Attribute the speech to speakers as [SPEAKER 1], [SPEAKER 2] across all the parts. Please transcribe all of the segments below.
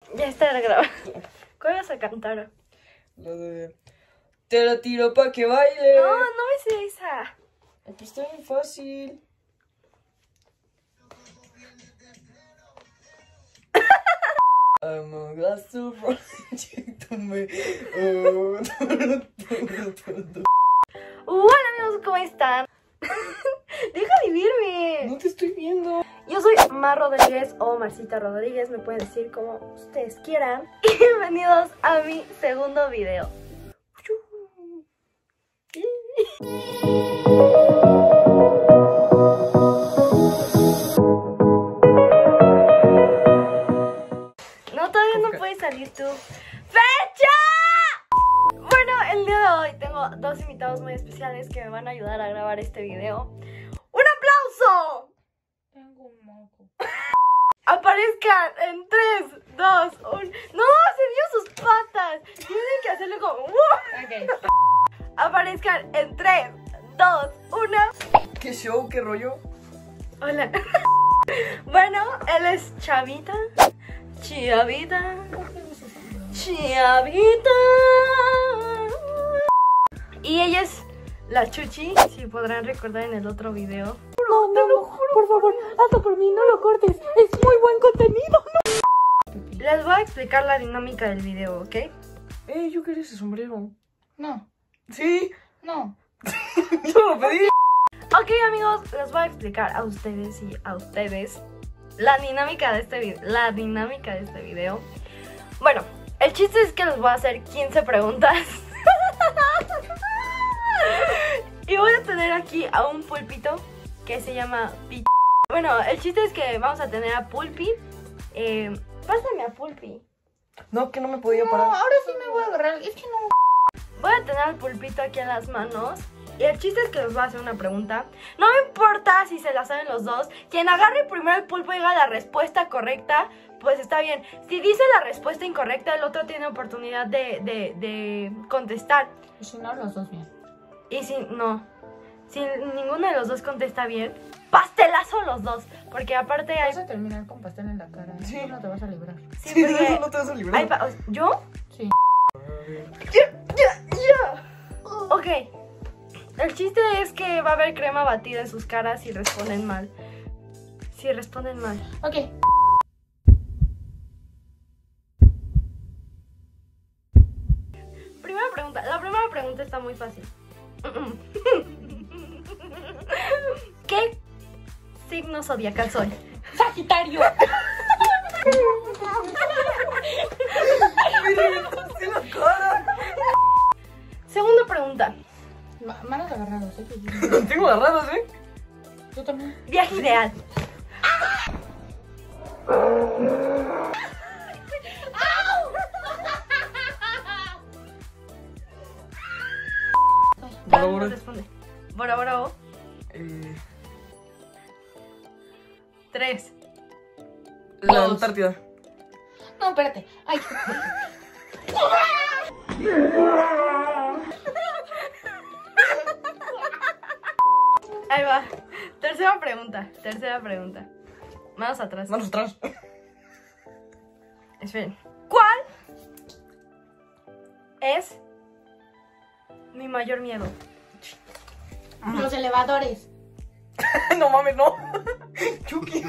[SPEAKER 1] Ya está grabado. ¿Cuál vas a cantar?
[SPEAKER 2] La de... Te la tiro pa' que baile.
[SPEAKER 1] No, no me sé esa.
[SPEAKER 2] Pues está bien fácil. I'm a glass of project to me.
[SPEAKER 1] Hola amigos, ¿cómo están? Deja de verme.
[SPEAKER 2] No te estoy viendo.
[SPEAKER 1] Yo soy Mar Rodríguez o Marcita Rodríguez, me pueden decir como ustedes quieran. Y bienvenidos a mi segundo video. No, todavía no puede salir tú. ¡Fecha! Bueno, el día de hoy tengo dos invitados muy especiales que me van a ayudar a grabar este video. ¡Un aplauso!
[SPEAKER 3] Tengo un moco.
[SPEAKER 1] Aparezcan en 3, 2, 1. ¡No! ¡Se vio sus patas! Tienen que hacerle como...
[SPEAKER 3] Ok.
[SPEAKER 1] Aparezcan en 3, 2, 1.
[SPEAKER 2] ¿Qué show? ¿Qué rollo?
[SPEAKER 1] Hola. Bueno, él es Chavita. Chavita. Chavita. Y ella es la Chuchi, si podrán recordar en el otro video. No, te lo juro. Por favor, hazlo por mí, no lo cortes. Es muy buen contenido. No. Les voy a explicar la dinámica del video, ¿ok?
[SPEAKER 2] Yo quería ese sombrero.
[SPEAKER 3] No,
[SPEAKER 2] Sí,
[SPEAKER 3] no.
[SPEAKER 2] yo lo pedí.
[SPEAKER 1] Ok amigos, les voy a explicar a ustedes y a ustedes la dinámica de este video. Bueno, el chiste es que les voy a hacer 15 preguntas. Y voy a tener aquí a un pulpito que se llama Pi. Bueno, el chiste es que vamos a tener a Pulpi. Pásame a Pulpi.
[SPEAKER 2] No, que no me podía
[SPEAKER 3] No,
[SPEAKER 2] parar.
[SPEAKER 3] ahora sí me voy a agarrar. Es que no.
[SPEAKER 1] Voy a tener al pulpito aquí en las manos. Y el chiste es que les voy a hacer una pregunta. No me importa si se la saben los dos. Quien agarre primero el pulpo y diga la respuesta correcta, pues está bien. Si dice la respuesta incorrecta, el otro tiene oportunidad de contestar.
[SPEAKER 3] Y si no, los dos bien.
[SPEAKER 1] Y si ninguno de los dos contesta bien, pastelazo los dos. Porque aparte hay...
[SPEAKER 3] Vas a terminar con pastel en la cara.
[SPEAKER 2] Sí.
[SPEAKER 3] Tú no te vas a librar.
[SPEAKER 1] Sí,
[SPEAKER 2] Sí,
[SPEAKER 1] porque
[SPEAKER 2] eso no te vas a librar.
[SPEAKER 1] ¿Yo?
[SPEAKER 3] Sí.
[SPEAKER 1] Ya. Ok. El chiste es que va a haber crema batida en sus caras si responden mal. Si responden mal.
[SPEAKER 3] Ok.
[SPEAKER 1] Primera pregunta. La primera pregunta está muy fácil. ¿Qué signo zodiacal soy?
[SPEAKER 3] Sagitario.
[SPEAKER 1] Segunda pregunta.
[SPEAKER 3] Manos agarrados, ¿eh?
[SPEAKER 2] Tengo agarrados,
[SPEAKER 3] Tú también.
[SPEAKER 1] Viaje ideal.
[SPEAKER 2] Bora,
[SPEAKER 1] No
[SPEAKER 2] bora.
[SPEAKER 1] responde. Bora, bora, o. 3.
[SPEAKER 2] La
[SPEAKER 3] Dos.
[SPEAKER 2] Antártida.
[SPEAKER 3] No, espérate. Ay.
[SPEAKER 1] Ahí va. Tercera pregunta. Manos atrás.
[SPEAKER 2] Manos atrás.
[SPEAKER 1] Esperen. ¿Cuál es mi mayor miedo?
[SPEAKER 3] Los elevadores.
[SPEAKER 2] No mames, no. Chucky.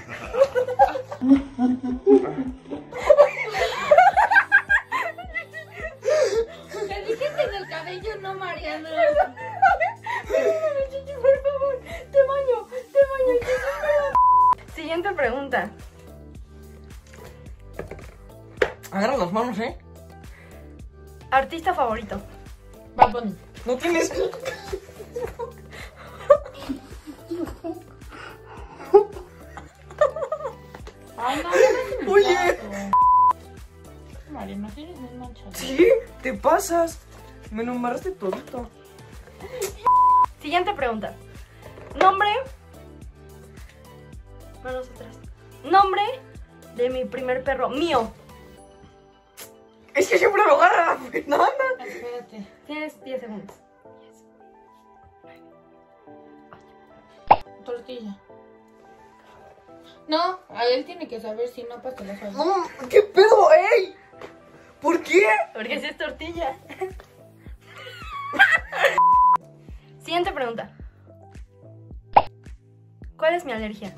[SPEAKER 3] Te dije que en el cabello no, Mariana.
[SPEAKER 1] Por favor, te baño. Siguiente pregunta.
[SPEAKER 2] Agarra las manos,
[SPEAKER 1] Artista favorito.
[SPEAKER 3] Bad Bunny.
[SPEAKER 2] No tienes.
[SPEAKER 3] Ay, no, no me
[SPEAKER 2] Oye.
[SPEAKER 3] Mariana, tienes muy manchado.
[SPEAKER 2] Sí, te pasas. Me lo embarraste todito.
[SPEAKER 1] Siguiente pregunta. Nombre. Manos atrás. Nombre de mi primer perro. Mío.
[SPEAKER 2] Es que siempre lo agarra la Fernanda.
[SPEAKER 3] Espérate.
[SPEAKER 1] Tienes 10 segundos.
[SPEAKER 3] Tortilla. No, a él tiene que saber si no pastelazo.
[SPEAKER 2] No, ¿qué pedo,
[SPEAKER 1] Porque si es tortilla. Siguiente pregunta. ¿Cuál es mi alergia?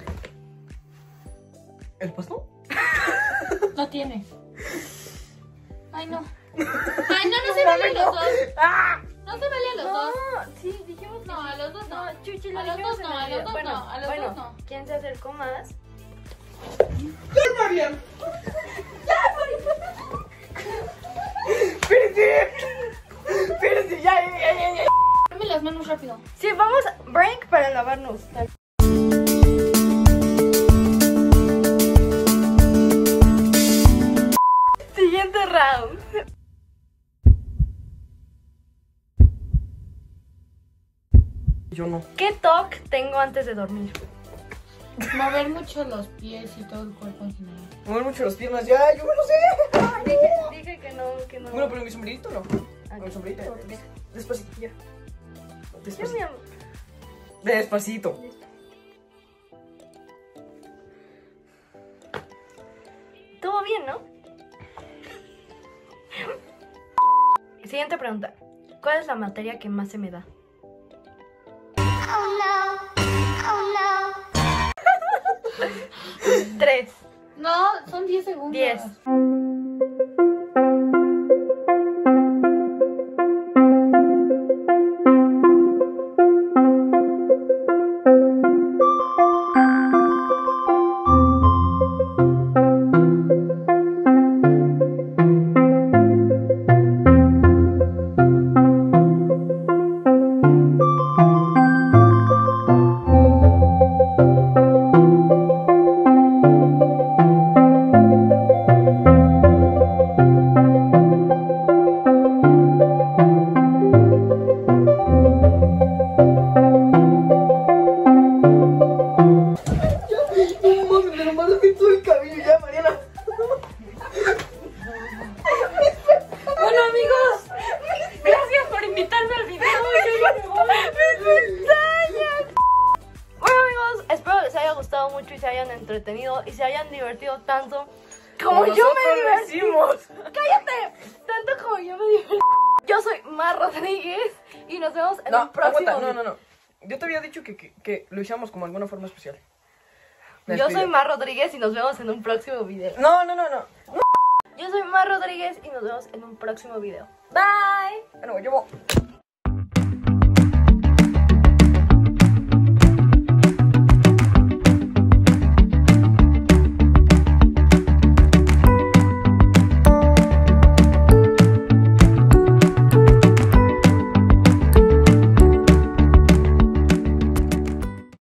[SPEAKER 2] ¿El pasto?
[SPEAKER 3] No tiene. Ay, no. Ay, no se vale a los dos. No se vale a los dos.
[SPEAKER 1] Sí, dijimos que
[SPEAKER 3] No,
[SPEAKER 1] sí.
[SPEAKER 3] a los dos no.
[SPEAKER 1] Chuchi,
[SPEAKER 3] A
[SPEAKER 1] lo
[SPEAKER 3] los
[SPEAKER 1] dijimos
[SPEAKER 3] dos
[SPEAKER 1] en
[SPEAKER 3] no,
[SPEAKER 1] el
[SPEAKER 3] a
[SPEAKER 1] video.
[SPEAKER 3] los dos
[SPEAKER 1] Bueno,
[SPEAKER 3] no, a los
[SPEAKER 1] bueno,
[SPEAKER 3] dos no.
[SPEAKER 1] ¿quién se acercó más?
[SPEAKER 2] Espérate, ya.
[SPEAKER 3] Dame las manos rápido.
[SPEAKER 1] Sí, vamos a break para lavarnos. Siguiente round.
[SPEAKER 2] Yo no.
[SPEAKER 1] ¿Qué toque tengo antes de dormir?
[SPEAKER 3] Mover mucho los pies y todo el cuerpo en general.
[SPEAKER 2] Mover mucho las piernas, ya, yo me lo sé.
[SPEAKER 1] Dije que no.
[SPEAKER 2] Bueno, pero mi sombrerito no.
[SPEAKER 1] Ah,
[SPEAKER 2] Mi sombrerito. Despacito, ya.
[SPEAKER 1] Ya, mi
[SPEAKER 2] Despacito.
[SPEAKER 1] amor.
[SPEAKER 2] Despacito.
[SPEAKER 1] Todo bien, ¿no? Siguiente pregunta. ¿Cuál es la materia que más se me da? Tres.
[SPEAKER 3] No, son 10 segundos.
[SPEAKER 1] 10. Bueno, amigos, gracias por invitarme al video. Bueno, amigos, espero les haya gustado mucho y se hayan entretenido y se hayan divertido tanto como yo me divertí. ¡Cállate! Tanto como yo me divertí. Yo soy Mar Rodríguez y nos vemos en un próximo video.
[SPEAKER 2] No. Yo te había dicho que lo hiciéramos como alguna forma especial.
[SPEAKER 1] Yo soy Mar Rodríguez y nos vemos en un próximo video.
[SPEAKER 2] No.
[SPEAKER 1] Yo soy Mar Rodríguez y nos vemos en un próximo video. Bye.
[SPEAKER 2] Bueno, yo voy.